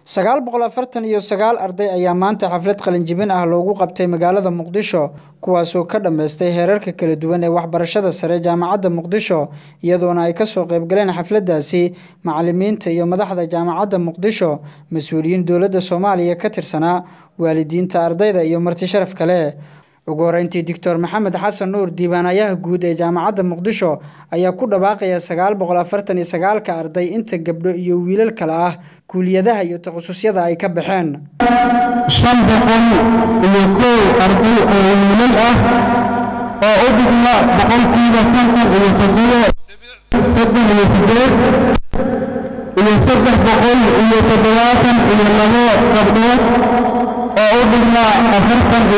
949 arday ayaa maanta xaflad qalinjibin ah loogu qabtay magaalada Muqdisho kuwaasoo ka dhameystay heerarka kala duwan ee waxbarashada sare jaamacadda Muqdisho iyadoona ay ka soo qayb galeen xafladaasi macallimiinta iyo madaxda jaamacadda Muqdisho mas'uuliyiin dawladda Soomaaliya ka tirsanaa waalidiinta ardayda iyo marti sharaf kale ugu horeyntii Dr. Maxamed Xasan Nuur diiwaanayaha guud ee jaamacadda Muqdisho ayaa ku dhawaaqaya 949 ka arday inta gabdho iyo wiilal kale ah kuuliyadaha iyo takhaasusyada ay ka baxeen 500 iyo kow arday oo wiilal ah oo u dhigma boqolkiiba 50 iyo 7 iyo 370 gabdhood oo u dhigma 42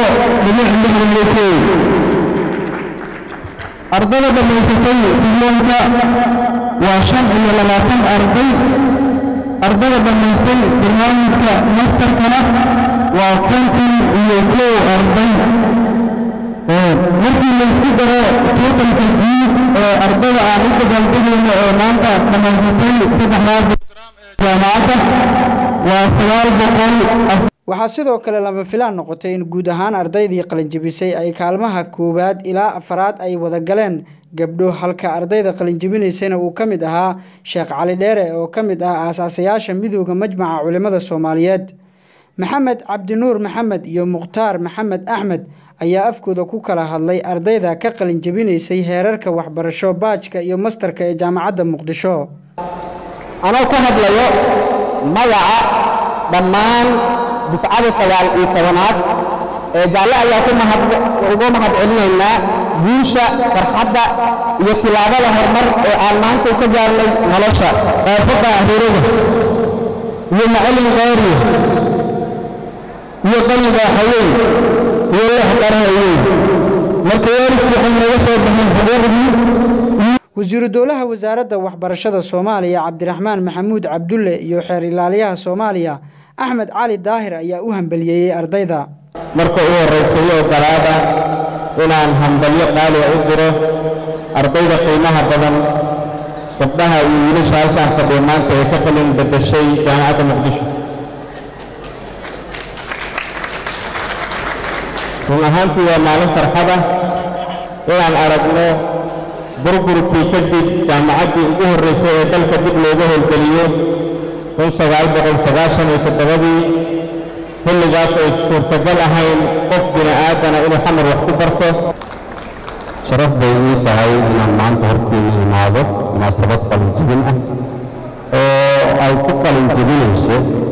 ardayda dhamaysatay diiwaanka waa 25 arday ardayda dhamaystay barnaamijka masterkana waa 51 arday markii la isku daro totalka guud ee ardayda aan u dabaaldegaynay oo maanta dhamaysatay saddexdaas jaamacadda waa 900 waxaa sidoo kale lama filaan noqotay in guud ahaan ardaydii qalinjibisay ay kaalmaha koowaad ilaa afraad ay wada galeen gabdho halka ardayda qalinjibinaysana uu kamid ahaa Sheekh Cali Dheere oo kamid ah aasaasiyaasha midowga majmaca culimada Soomaaliyeed Maxamed Cabdi Nuur Maxamed iyo Muqtaar Maxamed Axmed ayaa afkooda ku kala hadlay ardayda ka qalinjibinaysay heerarka waxbarasho baajka iyo masterka ee jaamacadda Muqdisho ana ku hadlayo magaca dhammaan dufcada 19aad ee jaalle ayaa ugu mahad celinaynaa guusha farxadda iyo tilaabada horumar ee aan maanta ka gaarnay nolosha qaybta ahiirada iyo macallin qaari iyo qaliga haween iyo wax qaraayo markii waalidku naga soo baxeen xuquuqdii wasiiru dowlaha wasaaradda waxbarashada Soomaaliya Cabdiraxmaan Maxamuud Cabdulle iyo xeer ilaaliyaha Soomaaliya Axmed Cali Daahir ayaa u hambalyeeyay ardayda marka uu horeeyay galaada inaan hambalyo qaali u diro ardayda qiimaha badan gabdhaha iyo wiilasha halkaan fadhiya maanta ee ka qalin bedeshay jaamacadda Muqdisho runtii waa maalin farxad ah inaan aragno burburkii kadib jaamacaddii ugu horeysay ee dalka dib looga howlgeliyo 1997 xilligaas ay suurtagal ahayn qof bini'aadana inuu xamar wax ku barto sharaf bay ii tahay inaan maanta hortiina imaado munaasabad qalinjibin ah oo ay ku qalinjibinayso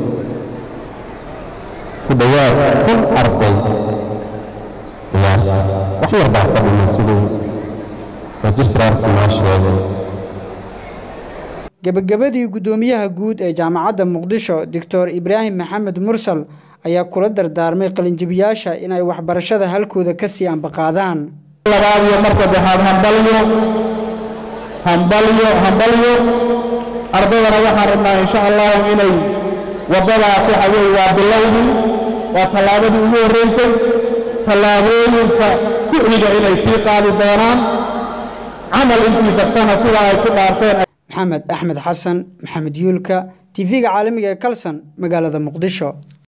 ku dhawaad 1,000 arday qiyaasta wax yar baa ka dhiman siduu registrarku noo sheegay gabagabadii gudoomiyaha guud ee jaamacadda Muqdisho Dr. Ibrahim Maxamed Mursal ayaa kula dardaarmay qalinjibiyaasha in ay waxbarashada halkooda ka sii ambaqaadaan labaad iyo mar saddexaad hambalyo ardaydana waxaan rabnaa insha Allah inay wadadaasi xawey waa bilowdii waa tallaabadii ugu horeysay tallaabooyinka ku xiga inay sii qaadi doonaan camal intii dadkana sida ay ku dhaarteen Maxamed Axmed Xasan Maxamed Yuulka TV-ga caalamiga ee Kalsan magaalada Muqdisho